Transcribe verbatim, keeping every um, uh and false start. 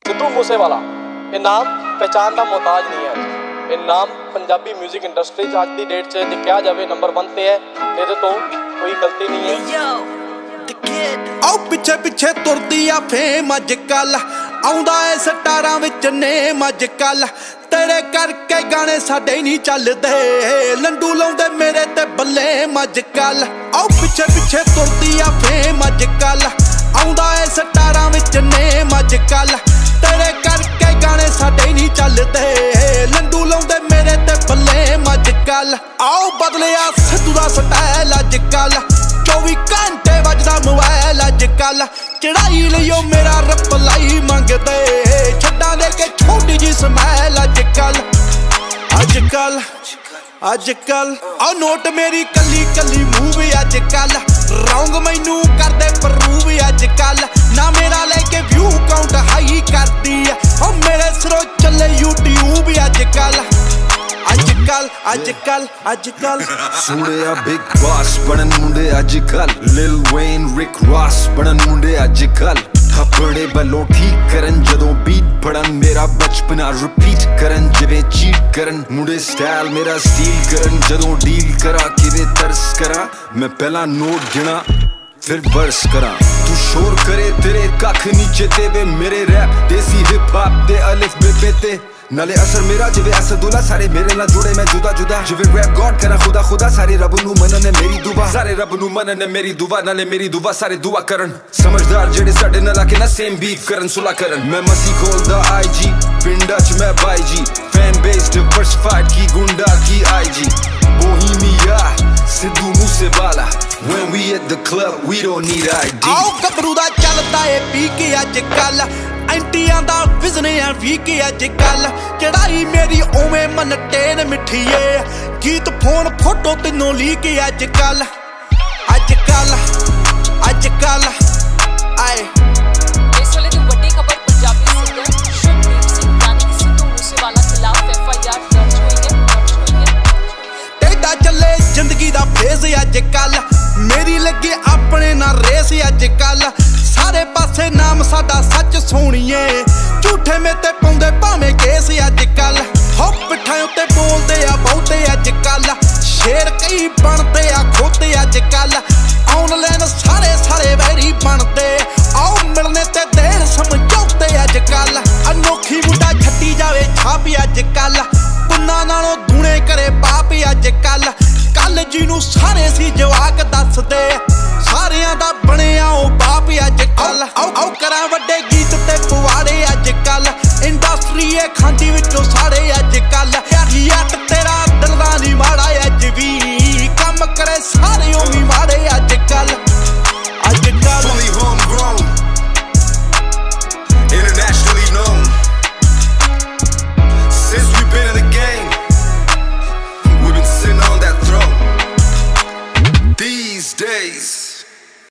सिद्धू मूसेवाला ये नाम पहचान का मोहताज नहीं है। ये नाम पंजाबी म्यूजिक इंडस्ट्री अज की डेट से लिखा जाए नंबर वन पे है, ये तो कोई गलती नहीं है। आओ पिछे पिछे तुरदी आ फेम अजकल आउंदा है स्टारां विच नेम अजकल तेरे करके गाने साडे नहीं चलदे लंडू लाउंदे मेरे ते बल्ले अजकल। आओ पिछे पिछे तुरदी आ फेम अजकल आउंदा है स्टारां विच नेम अजकल तेरे करके गाने साडे नहीं चलदे लंडू लाउंदे मेरे ते बल्ले अजकल। आओ बदलिया सिद्धू दा स्टाइल अजकल चौबी घंटे बजदा मोबाइल अजकल चढ़ाई लियो मेरा रिप्लाई मंगदे छड्डां दे के छोटी जी स्माइल अजकल अजकल अजकल। आ नोट मेरी कली कली मूवी अजकल रौंग मैनू करदे प्रूव अजकल ना मेरा लेके व्यू काउंट हाई करदी है ओ मेरे सिरों चले यूट्यूब अजकल अजकल अजकल अजकल। सुनिया बिग बॉस बनन मुंडे अजकल लिल वेन रिक रॉस बनन मुंडे अजकल थप्पड़े बलों ठीक करन जदों बीट पड़न मेरा बचपना रिपीट करन जिवें चीट करन मुंडे स्टाइल मेरा स्टील करन जदों डील करा किवें तरस करा मैं पहला नोट गिना फिर बरस करा तू शोर करे तेरे कख नीचे ते वे मेरे रैप देसी हिप हॉप दे अलिफ बे पे ते नाले असर मेरा जिवे असदुल्ला सारे मेरे नाल जुड़े मैं जुदा जुदा जिवे रैप गॉड करा खुदा खुदा सारे रब नू मनने मेरी दुआ सारे रब नू मनने मेरी दुआ नाले मेरी दुआ सारे दुआ करन समझदार जेड़े साडे नाल आके ना सेम बीफ करन सुला करन मैं मसी खोलदा आईजी पिंडा च मैं बाई जी फैन बेस डिवर्सिफाइड की गुंडा की आईजी Bohemia Sidhu Moosewala when we at the club we don't need I D। आओ कबरू दा चलदा ए पी के अजकल एंटियां दा विजन है वी के अजकल चढ़ाई मेरी ओवें मन टेन मिठिए गीत फोन फोटो तीनों ली के अजकल अजकल अजकल आए। इस वेले दी वड्डी खबर पंजाबी सिंगर शुभदीप सिंह यानी कि सिद्धू मूसेवाला खिलाफ एफ आई आर दर्ज हुई है दर्ज हुई है। टेढ़ा चले जिंदगी दा फेज अजकल मेरी लगे अपने ना रेस अजकल सारे पासे नाम साडा सच सोनिए झूठे में ते पाउंदे भावें केस अजकल हो पिट्ठां उत्ते बोलदे आ बहुते अजकल शेर कई बनदे आ खोते अजकल ऑनलाइन सारे सारे वैरी बनदे आओ मिलने ते देर समझौते अजकल अनोखी मुंडा छट्टी जावे छाप अजकल पुन्ना नालों दूने करे पाप अजकल कल जी नू सारे सी जवाक दसदे सारियां दा बनिया ओ बाप अजकल आओ आओ करा वड्डे गीत ते पवाड़े अजकल इंडस्ट्री ए खांदी विच